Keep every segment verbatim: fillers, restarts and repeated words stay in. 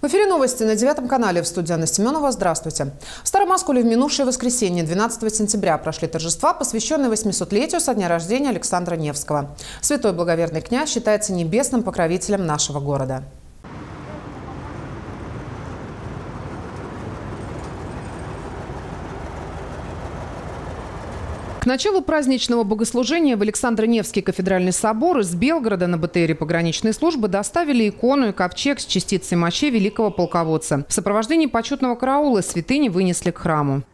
В эфире новости на девятом канале. В студии Анна Семенова. Здравствуйте. В Старом Осколе в минувшее воскресенье, двенадцатого сентября, прошли торжества, посвященные восьмисотлетию со дня рождения Александра Невского. Святой благоверный князь считается небесным покровителем нашего города. К началу праздничного богослужения в Александро-Невский кафедральный собор из Белгорода на БТРе пограничной службы доставили икону и ковчег с частицей мощей великого полководца. В сопровождении почетного караула святыни вынесли к храму.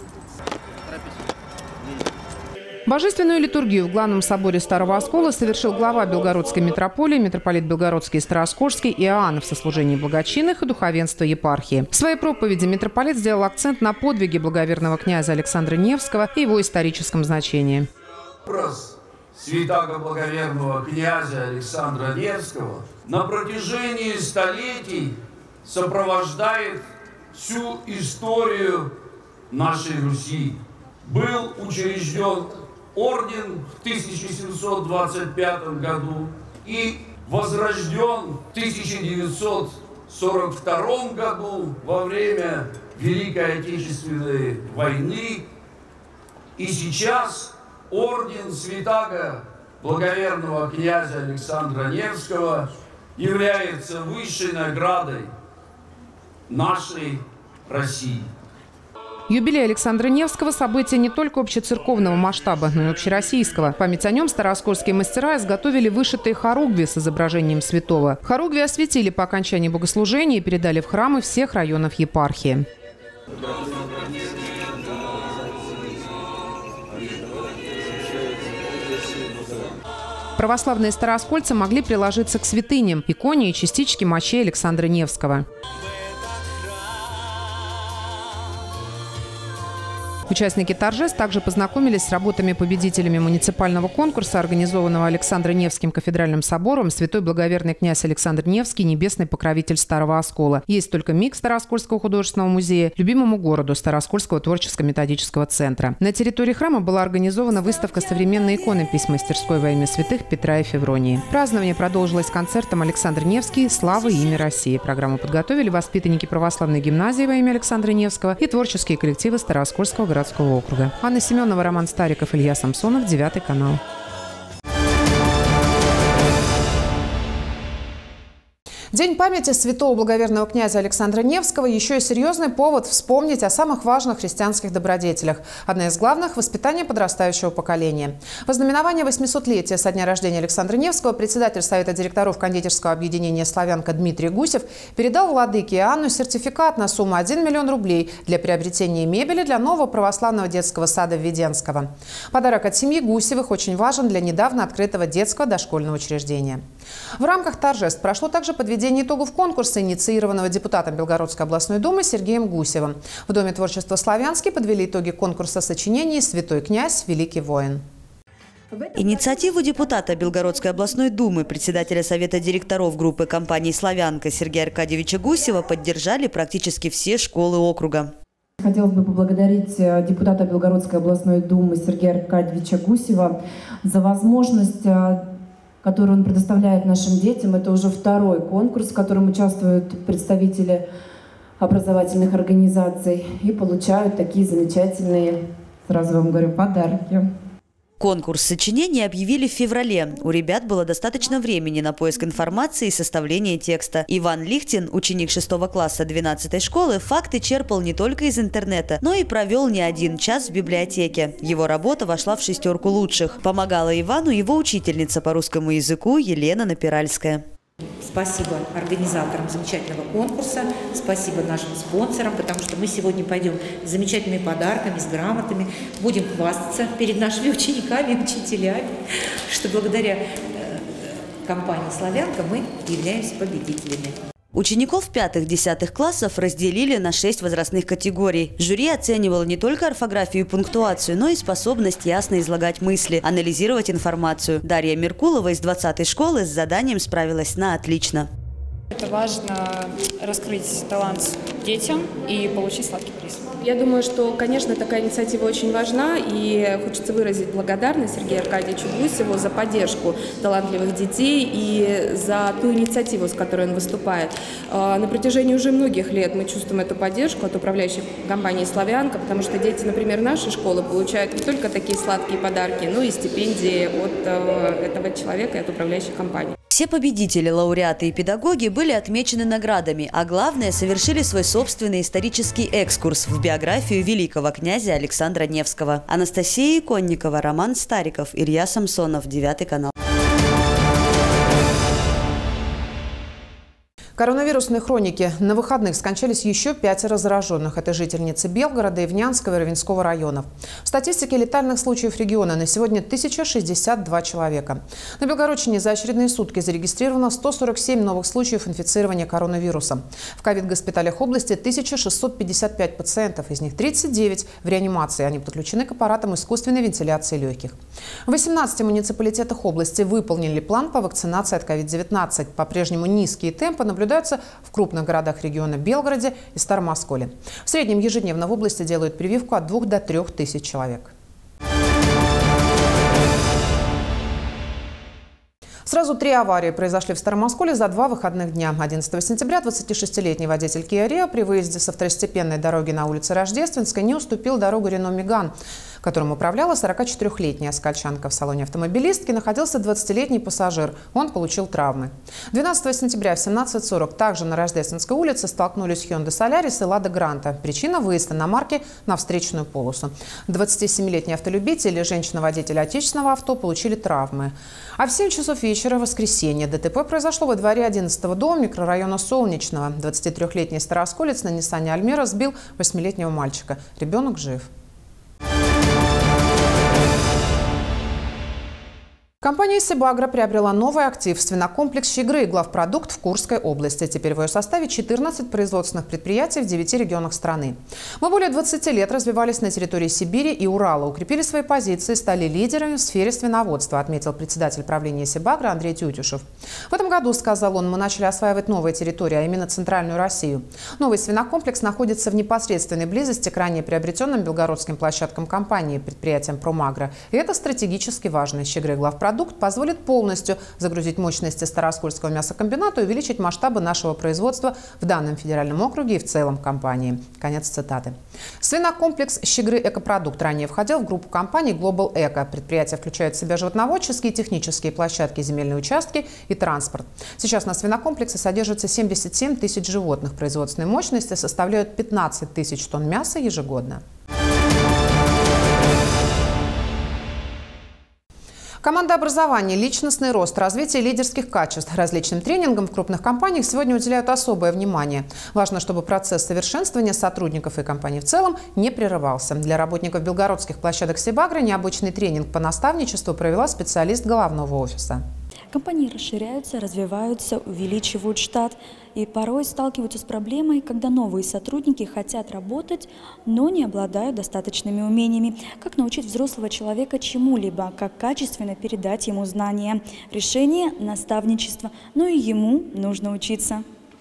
Божественную литургию в главном соборе Старого Оскола совершил глава Белгородской митрополии, митрополит Белгородский и Староскольский Иоанн в сослужении благочинных и духовенства епархии. В своей проповеди митрополит сделал акцент на подвиге благоверного князя Александра Невского и его историческом значении. Образ святаго благоверного князя Александра Невского на протяжении столетий сопровождает всю историю нашей Руси. Был учрежден орден в тысяча семьсот двадцать пятом году и возрожден в тысяча девятьсот сорок втором году во время Великой Отечественной войны. И сейчас орден святаго благоверного князя Александра Невского является высшей наградой нашей России. Юбилей Александра Невского – событие не только общецерковного масштаба, но и общероссийского. В память о нем староскольские мастера изготовили вышитые хоругви с изображением святого. Хоругви осветили по окончании богослужения и передали в храмы всех районов епархии. Православные староскольцы могли приложиться к святыням, иконе и частичке мощей Александра Невского. Участники торжеств также познакомились с работами-победителями муниципального конкурса, организованного Александром Невским кафедральным собором «Святой благоверный князь Александр Невский. Небесный покровитель Старого Оскола». Есть только миг Староскольского художественного музея, любимому городу Староскольского творческо-методического центра. На территории храма была организована выставка современной иконопись мастерской во имя святых Петра и Февронии. Празднование продолжилось концертом «Александр Невский. Слава и имя России». Программу подготовили воспитанники православной гимназии во имя Александра Невского и творческие коллективы Староскольского городского округа. Анна Семенова, Роман Стариков, Илья Самсонов, девятый канал. День памяти святого благоверного князя Александра Невского – еще и серьезный повод вспомнить о самых важных христианских добродетелях. Одна из главных – воспитание подрастающего поколения. В ознаменование восьмисотлетия со дня рождения Александра Невского председатель Совета директоров кондитерского объединения «Славянка» Дмитрий Гусев передал владыке Иоанну сертификат на сумму один миллион рублей для приобретения мебели для нового православного детского сада Введенского. Подарок от семьи Гусевых очень важен для недавно открытого детского дошкольного учреждения. В рамках торжеств прошло также подведение итогов конкурса, инициированного депутатом Белгородской областной думы Сергеем Гусевым. В Доме творчества «Славянский» подвели итоги конкурса сочинений «Святой князь. Великий воин». Инициативу депутата Белгородской областной думы, председателя Совета директоров группы компании «Славянка» Сергея Аркадьевича Гусева поддержали практически все школы округа. Хотелось бы поблагодарить депутата Белгородской областной думы Сергея Аркадьевича Гусева за возможность, которую он предоставляет нашим детям. Это уже второй конкурс, в котором участвуют представители образовательных организаций и получают такие замечательные, сразу вам говорю, подарки. Конкурс сочинений объявили в феврале. У ребят было достаточно времени на поиск информации и составление текста. Иван Лихтин, ученик шестого класса двенадцатой школы, факты черпал не только из интернета, но и провел не один час в библиотеке. Его работа вошла в шестерку лучших. Помогала Ивану его учительница по русскому языку Елена Напиральская. Спасибо организаторам замечательного конкурса, спасибо нашим спонсорам, потому что мы сегодня пойдем с замечательными подарками, с грамотами, будем хвастаться перед нашими учениками и учителями, что благодаря компании «Славянка» мы являемся победителями. Учеников пятых-десятых классов разделили на шесть возрастных категорий. Жюри оценивало не только орфографию и пунктуацию, но и способность ясно излагать мысли, анализировать информацию. Дарья Меркулова из двадцатой школы с заданием справилась на отлично. Это важно раскрыть талант детям и получить сладкий приз. Я думаю, что, конечно, такая инициатива очень важна, и хочется выразить благодарность Сергею Аркадьевичу Гусеву за поддержку талантливых детей и за ту инициативу, с которой он выступает. На протяжении уже многих лет мы чувствуем эту поддержку от управляющей компании «Славянка», потому что дети, например, нашей школы получают не только такие сладкие подарки, но и стипендии от этого человека и от управляющей компании. Все победители, лауреаты и педагоги были отмечены наградами, а главное, совершили свой собственный исторический экскурс в биографию великого князя Александра Невского. Анастасия Иконникова, Роман Стариков, Илья Самсонов, девятый канал. Коронавирусные хроники. На выходных скончались еще пятеро зараженных. Это жительницы Белгорода, Ивнянского и Ровенского районов. В статистике летальных случаев региона на сегодня тысяча шестьдесят два человека. На Белгородчине за очередные сутки зарегистрировано сто сорок семь новых случаев инфицирования коронавирусом. В ковид-госпиталях области тысяча шестьсот пятьдесят пять пациентов, из них тридцать девять в реанимации. Они подключены к аппаратам искусственной вентиляции легких. В восемнадцати муниципалитетах области выполнили план по вакцинации от ковид девятнадцать. По-прежнему низкие темпы наблюдаются в крупных городах региона Белгороде и Старом Осколе. В среднем ежедневно в области делают прививку от двух до трех тысяч человек. Сразу три аварии произошли в Старом Осколе за два выходных дня. одиннадцатого сентября двадцатишестилетний водитель Kia Rio при выезде со второстепенной дороги на улице Рождественской не уступил дорогу Рено Меган, которым управляла сорокачетырёхлетняя оскольчанка. В салоне автомобилистки находился двадцатилетний пассажир. Он получил травмы. двенадцатого сентября в семнадцать сорок также на Рождественской улице столкнулись Hyundai Solaris и Lada Granta. Причина – выезд иномарки на встречную полосу. двадцатисемилетний автолюбитель и женщина-водитель отечественного авто получили травмы. А в семь часов вечера в воскресенье ДТП произошло во дворе одиннадцатого дома микрорайона Солнечного. двадцатитрёхлетний староосколец на Ниссане Альмера сбил восьмилетнего мальчика. Ребенок жив. Компания «Сибагро» приобрела новый актив – свинокомплекс «Щегры» и главпродукт в Курской области. Теперь в ее составе четырнадцать производственных предприятий в девяти регионах страны. Мы более двадцати лет развивались на территории Сибири и Урала, укрепили свои позиции, стали лидерами в сфере свиноводства, отметил председатель правления «Сибагро» Андрей Тютюшев. В этом году, сказал он, мы начали осваивать новые территории, а именно Центральную Россию. Новый свинокомплекс находится в непосредственной близости к ранее приобретенным белгородским площадкам компании, предприятиям «Промагро». И это стратегически важно. «Щегры» главпродукт позволит полностью загрузить мощности Старооскольского мясокомбината и увеличить масштабы нашего производства в данном федеральном округе и в целом компании. Конец цитаты. Свинокомплекс «Щегры Экопродукт» ранее входил в группу компаний Global Eco. Предприятие включает в себя животноводческие и технические площадки, земельные участки и транспорт. Сейчас на свинокомплексе содержится семьдесят семь тысяч животных. Производственные мощности составляют пятнадцать тысяч тонн мяса ежегодно. Командообразование, личностный рост, развитие лидерских качеств. Различным тренингам в крупных компаниях сегодня уделяют особое внимание. Важно, чтобы процесс совершенствования сотрудников и компаний в целом не прерывался. Для работников белгородских площадок «Сибагро» необычный тренинг по наставничеству провела специалист головного офиса. Компании расширяются, развиваются, увеличивают штат и порой сталкиваются с проблемой, когда новые сотрудники хотят работать, но не обладают достаточными умениями. Как научить взрослого человека чему-либо, как качественно передать ему знания. Решение – наставничество, но и ему нужно учиться.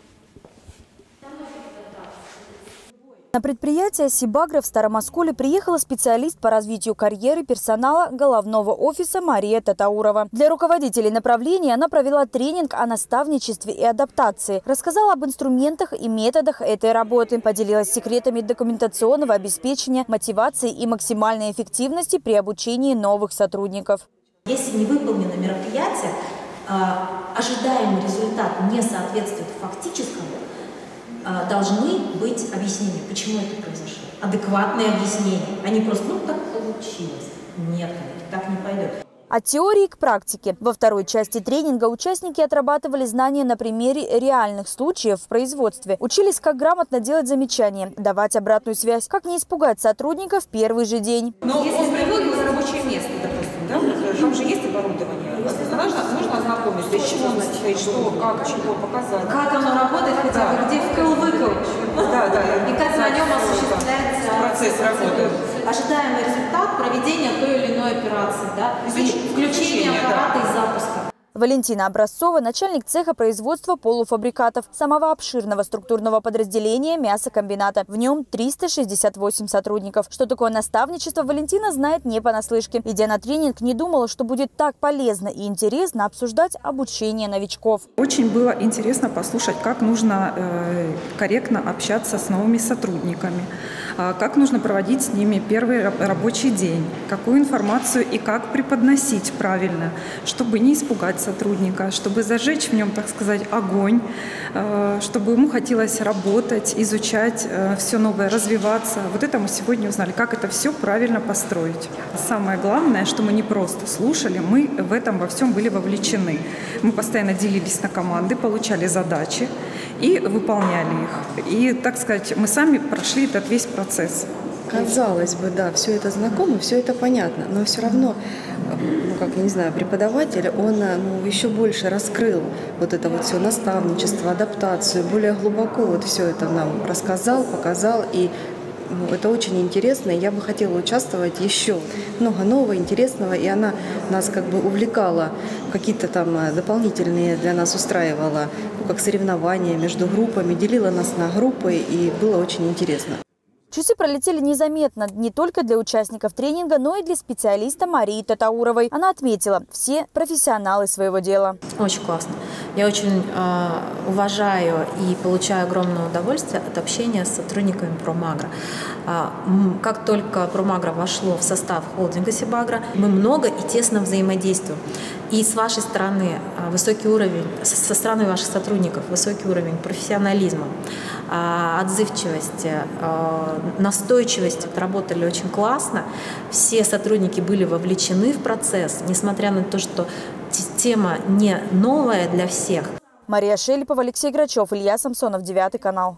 На предприятие «Сибагро» в Старом Осколе приехала специалист по развитию карьеры персонала головного офиса Мария Татаурова. Для руководителей направления она провела тренинг о наставничестве и адаптации, рассказала об инструментах и методах этой работы, поделилась секретами документационного обеспечения, мотивации и максимальной эффективности при обучении новых сотрудников. Если не выполнено мероприятие, ожидаемый результат не соответствует фактическому, должны быть объяснения, почему это произошло. Адекватные объяснения, а не просто «ну так получилось». Нет, так не пойдет. От теории к практике. Во второй части тренинга участники отрабатывали знания на примере реальных случаев в производстве. Учились, как грамотно делать замечания, давать обратную связь, как не испугать сотрудника в первый же день. Но если он приводит на рабочее место, допустим, да? Там же есть оборудование. Нужно, нужно ознакомиться, из чего состоит, что, как, чего показать. Как оно работает, хотя бы, где вкл-выкл. Да, да. И как на нем осуществляется процесс работы. Ожидаемый результат проведения той или иной операции, да? И включение аппарата и запуска. Валентина Образцова – начальник цеха производства полуфабрикатов самого обширного структурного подразделения мясокомбината. В нем триста шестьдесят восемь сотрудников. Что такое наставничество, Валентина знает не понаслышке. Идя на тренинг, не думала, что будет так полезно и интересно обсуждать обучение новичков. Очень было интересно послушать, как нужно э, корректно общаться с новыми сотрудниками, э, как нужно проводить с ними первый рабочий день, какую информацию и как преподносить правильно, чтобы не испугать сотрудника, чтобы зажечь в нем, так сказать, огонь, чтобы ему хотелось работать, изучать все новое, развиваться. Вот это мы сегодня узнали, как это все правильно построить. Самое главное, что мы не просто слушали, мы в этом во всем были вовлечены. Мы постоянно делились на команды, получали задачи и выполняли их. И, так сказать, мы сами прошли этот весь процесс. Казалось бы, да, все это знакомо, все это понятно, но все равно, ну, как, я не знаю, преподаватель, он ну, еще больше раскрыл вот это вот все наставничество, адаптацию, более глубоко вот все это нам рассказал, показал, и ну, это очень интересно, и я бы хотела участвовать еще. Много нового, интересного, и она нас как бы увлекала, какие-то там дополнительные для нас устраивала, ну, как соревнования между группами, делила нас на группы, и было очень интересно. Часы пролетели незаметно не только для участников тренинга, но и для специалиста Марии Татауровой. Она отметила, все профессионалы своего дела. Очень классно. Я очень э, уважаю и получаю огромное удовольствие от общения с сотрудниками Промагро. Э, как только Промагро вошло в состав холдинга Сибагро, мы много и тесно взаимодействуем. И с вашей стороны э, высокий уровень, со стороны ваших сотрудников высокий уровень профессионализма, э, отзывчивости, э, настойчивость. Работали очень классно. Все сотрудники были вовлечены в процесс, несмотря на то, что тема не новая для всех. Мария Шелепова, Алексей Грачев, Илья Самсонов, девятый канал.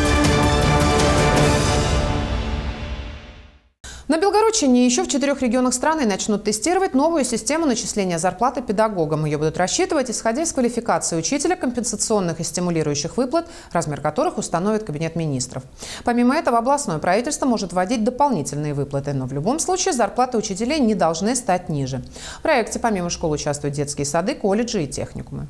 На Белгородчине еще в четырех регионах страны начнут тестировать новую систему начисления зарплаты педагогам. Ее будут рассчитывать, исходя из квалификации учителя, компенсационных и стимулирующих выплат, размер которых установит Кабинет министров. Помимо этого, областное правительство может вводить дополнительные выплаты, но в любом случае зарплаты учителей не должны стать ниже. В проекте помимо школ участвуют детские сады, колледжи и техникумы.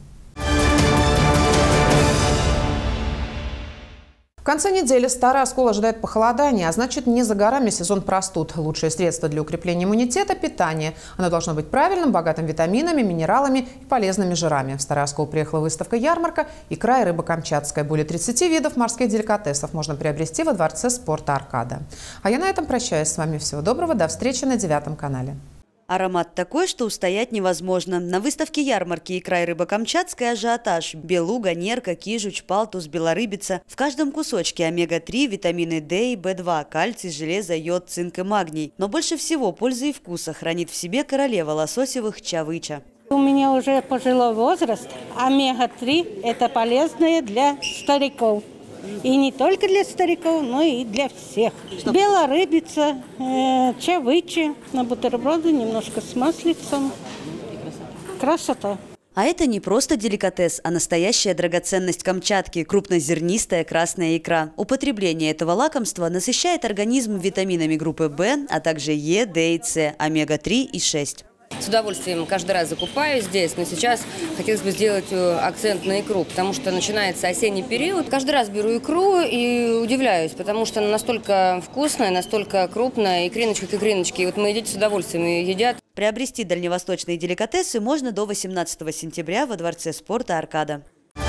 В конце недели Старый Оскол ожидает похолодания, а значит, не за горами сезон простуд. Лучшее средство для укрепления иммунитета – питание. Оно должно быть правильным, богатым витаминами, минералами и полезными жирами. В Старый Оскол приехала выставка-ярмарка «Икра и рыба камчатская». Более тридцати видов морских деликатесов можно приобрести во дворце спорта «Аркада». А я на этом прощаюсь с вами. Всего доброго, до встречи на девятом канале. Аромат такой, что устоять невозможно. На выставке ярмарки «Икра и рыба камчатская» ажиотаж. Белуга, нерка, кижуч, палтус, белорыбица. В каждом кусочке омега три, витамины дэ и бэ два, кальций, железо, йод, цинк и магний. Но больше всего пользы и вкуса хранит в себе королева лососевых чавыча. У меня уже пожилой возраст. омега три – это полезное для стариков. И не только для стариков, но и для всех. Белорыбица, э, чавычи на бутерброды, немножко с маслицем. Красота. А это не просто деликатес, а настоящая драгоценность Камчатки – крупнозернистая красная икра. Употребление этого лакомства насыщает организм витаминами группы В, а также Е, Д и С, омега три и шесть. С удовольствием каждый раз закупаю здесь, но сейчас хотелось бы сделать акцент на икру, потому что начинается осенний период. Каждый раз беру икру и удивляюсь, потому что она настолько вкусная, настолько крупная, икриночка к икриночке. И вот мои дети с удовольствием ее едят. Приобрести дальневосточные деликатесы можно до восемнадцатого сентября во дворце спорта «Аркада».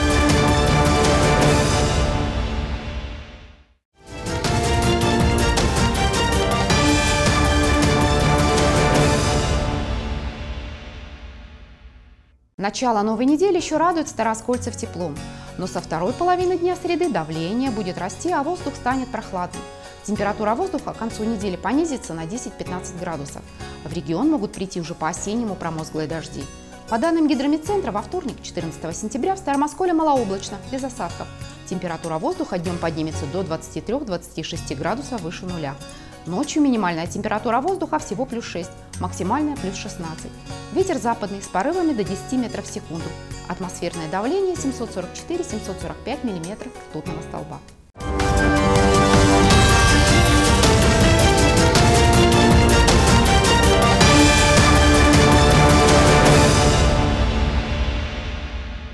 Начало новой недели еще радует старооскольцев теплом. Но со второй половины дня среды давление будет расти, а воздух станет прохладным. Температура воздуха к концу недели понизится на десять-пятнадцать градусов. В регион могут прийти уже по-осеннему промозглые дожди. По данным гидрометцентра, во вторник, четырнадцатого сентября, в Старом Осколе малооблачно, без осадков. Температура воздуха днем поднимется до двадцати трёх — двадцати шести градусов выше нуля. Ночью минимальная температура воздуха всего плюс шесть, максимальная плюс шестнадцать. Ветер западный с порывами до десяти метров в секунду. Атмосферное давление семьсот сорок четыре — семьсот сорок пять миллиметров ртутного столба.